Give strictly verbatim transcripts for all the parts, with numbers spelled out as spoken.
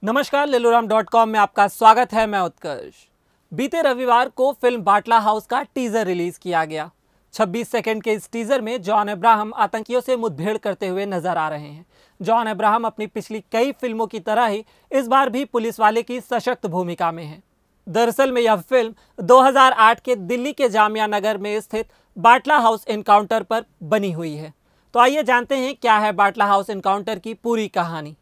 नमस्कार, लेलोराम dot com में आपका स्वागत है। मैं उत्कर्ष। बीते रविवार को फिल्म बाटला हाउस का टीजर रिलीज किया गया। छब्बीस सेकंड के इस टीजर में जॉन अब्राहम आतंकियों से मुठभेड़ करते हुए नजर आ रहे हैं। जॉन अब्राहम अपनी पिछली कई फिल्मों की तरह ही इस बार भी पुलिस वाले की सशक्त भूमिका में है। दरअसल में यह फिल्म दो हज़ार आठ के दिल्ली के जामिया नगर में स्थित बाटला हाउस एनकाउंटर पर बनी हुई है। तो आइए जानते हैं क्या है बाटला हाउस एनकाउंटर की पूरी कहानी।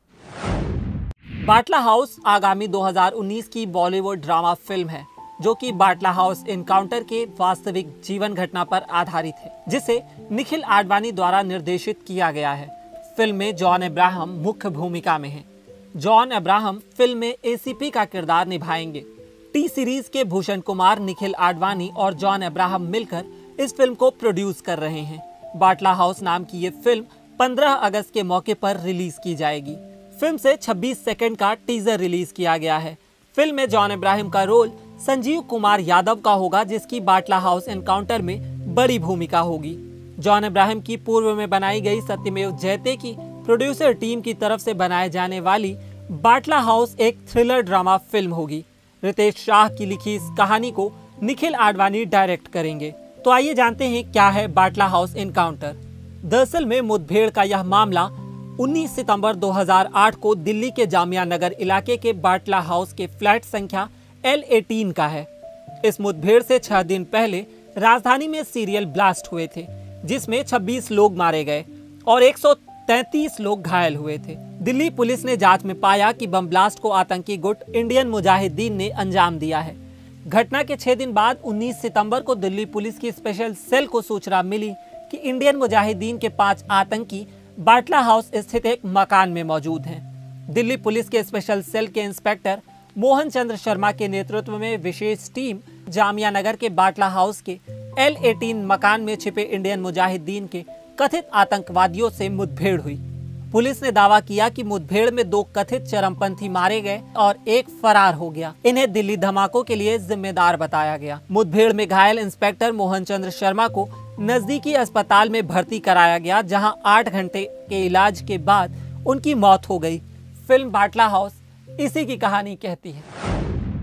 बाटला हाउस आगामी दो हज़ार उन्नीस की बॉलीवुड ड्रामा फिल्म है, जो कि बाटला हाउस एनकाउंटर के वास्तविक जीवन घटना पर आधारित है, जिसे निखिल आडवाणी द्वारा निर्देशित किया गया है। फिल्म में जॉन अब्राहम मुख्य भूमिका में हैं। जॉन अब्राहम फिल्म में एसीपी का किरदार निभाएंगे। टी सीरीज के भूषण कुमार, निखिल आडवाणी और जॉन अब्राहम मिलकर इस फिल्म को प्रोड्यूस कर रहे हैं। बाटला हाउस नाम की ये फिल्म पंद्रह अगस्त के मौके पर रिलीज की जाएगी। फिल्म से छब्बीस सेकंड का टीजर रिलीज किया गया है। फिल्म में जॉन अब्राहम का रोल संजीव कुमार यादव का होगा, जिसकी बाटला हाउस एनकाउंटर में बड़ी भूमिका होगी। जॉन अब्राहम की पूर्व में बनाई गई सत्यमेव जयते की प्रोड्यूसर टीम की तरफ से बनाए जाने वाली बाटला हाउस एक थ्रिलर ड्रामा फिल्म होगी। रितेश शाह की लिखी इस कहानी को निखिल आडवाणी डायरेक्ट करेंगे। तो आइए जानते हैं क्या है बाटला हाउस एनकाउंटर। दरअसल में मुठभेड़ का यह मामला उन्नीस सितंबर दो हज़ार आठ को दिल्ली के जामिया नगर इलाके के बाटला हाउस के फ्लैट संख्या एल अठारह का है। इस मुठभेड़ से छह दिन पहले राजधानी में सीरियल ब्लास्ट हुए थे, जिसमें छब्बीस लोग मारे गए और एक सौ तैंतीस लोग घायल हुए थे। दिल्ली पुलिस ने जांच में पाया कि बम ब्लास्ट को आतंकी गुट इंडियन मुजाहिदीन ने अंजाम दिया है। घटना के छह दिन बाद उन्नीस सितंबर को दिल्ली पुलिस की स्पेशल सेल को सूचना मिली कि इंडियन मुजाहिदीन के पांच आतंकी बाटला हाउस स्थित एक मकान में मौजूद हैं। दिल्ली पुलिस के स्पेशल सेल के इंस्पेक्टर मोहन चंद्र शर्मा के नेतृत्व में विशेष टीम जामिया नगर के बाटला हाउस के एल अठारह मकान में छिपे इंडियन मुजाहिदीन के कथित आतंकवादियों से मुठभेड़ हुई। पुलिस ने दावा किया कि मुठभेड़ में दो कथित चरमपंथी मारे गए और एक फरार हो गया। इन्हें दिल्ली धमाकों के लिए जिम्मेदार बताया गया। मुठभेड़ में घायल इंस्पेक्टर मोहन चंद्र शर्मा को नजदीकी अस्पताल में भर्ती कराया गया, जहां आठ घंटे के इलाज के बाद उनकी मौत हो गई। फिल्म बाटला हाउस इसी की कहानी कहती है।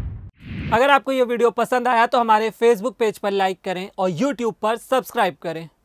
अगर आपको ये वीडियो पसंद आया तो हमारे फेसबुक पेज पर लाइक करें और यूट्यूब पर सब्सक्राइब करें।